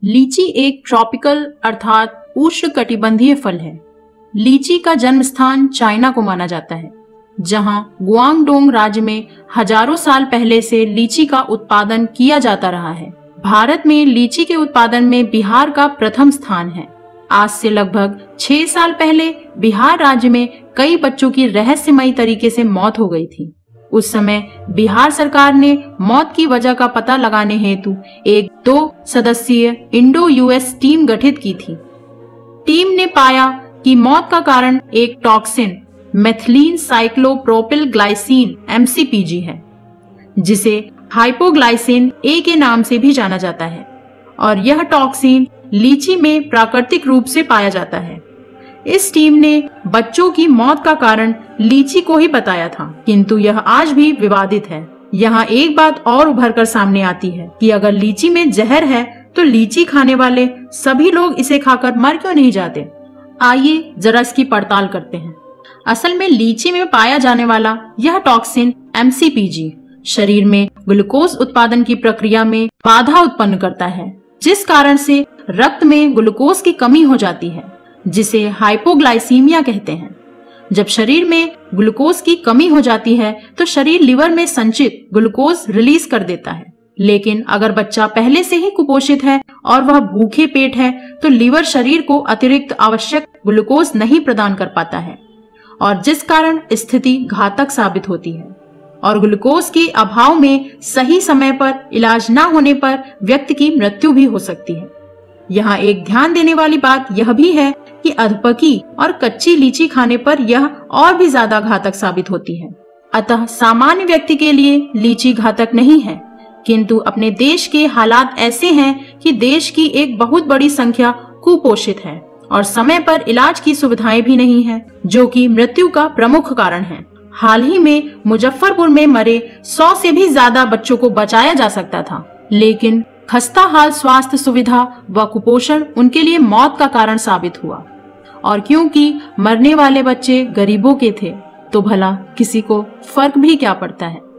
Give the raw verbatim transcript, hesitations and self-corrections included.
लीची एक ट्रॉपिकल अर्थात उष्णकटिबंधीय फल है। लीची का जन्म स्थान चाइना को माना जाता है, जहां गुआंगडोंग राज्य में हजारों साल पहले से लीची का उत्पादन किया जाता रहा है। भारत में लीची के उत्पादन में बिहार का प्रथम स्थान है। आज से लगभग छह साल पहले बिहार राज्य में कई बच्चों की रहस्यमयी तरीके से मौत हो गई थी। उस समय बिहार सरकार ने मौत की वजह का पता लगाने हेतु एक दो सदस्यीय इंडो यूएस टीम गठित की थी। टीम ने पाया कि मौत का कारण एक toxin methylene cyclopropyl glycine M C P G है, जिसे हाइपोग्लाइसिन ए के नाम से भी जाना जाता है, और यह टॉक्सिन लीची में प्राकृतिक रूप से पाया जाता है। इस टीम ने बच्चों की मौत का कारण लीची को ही बताया था, किंतु यह आज भी विवादित है। यहाँ एक बात और उभर कर सामने आती है कि अगर लीची में जहर है तो लीची खाने वाले सभी लोग इसे खाकर मर क्यों नहीं जाते? आइए जरा इसकी पड़ताल करते हैं। असल में लीची में पाया जाने वाला यह toxin M C P G शरीर में ग्लूकोज उत्पादन की प्रक्रिया में बाधा उत्पन्न करता है, जिस कारण से रक्त में ग्लूकोज की कमी हो जाती है, जिसे हाइपोग्लाइसीमिया कहते हैं। जब शरीर में ग्लूकोज की कमी हो जाती है तो शरीर लिवर में संचित ग्लूकोज रिलीज कर देता है। लेकिन अगर बच्चा पहले से ही कुपोषित है और वह भूखे पेट है तो लिवर शरीर को अतिरिक्त आवश्यक ग्लूकोज नहीं प्रदान कर पाता है, और जिस कारण स्थिति घातक साबित होती है। और ग्लूकोज के अभाव में सही समय पर इलाज न होने पर व्यक्ति की मृत्यु भी हो सकती है। यहाँ एक ध्यान देने वाली बात यह भी है कि अधपकी और कच्ची लीची खाने पर यह और भी ज्यादा घातक साबित होती है। अतः सामान्य व्यक्ति के लिए लीची घातक नहीं है, किंतु अपने देश के हालात ऐसे हैं कि देश की एक बहुत बड़ी संख्या कुपोषित है और समय पर इलाज की सुविधाएं भी नहीं है, जो कि मृत्यु का प्रमुख कारण है। हाल ही में मुजफ्फरपुर में मरे सौ से भी ज्यादा बच्चों को बचाया जा सकता था, लेकिन खस्ता हाल स्वास्थ्य सुविधा व कुपोषण उनके लिए मौत का कारण साबित हुआ। और क्योंकि मरने वाले बच्चे गरीबों के थे, तो भला किसी को फर्क भी क्या पड़ता है।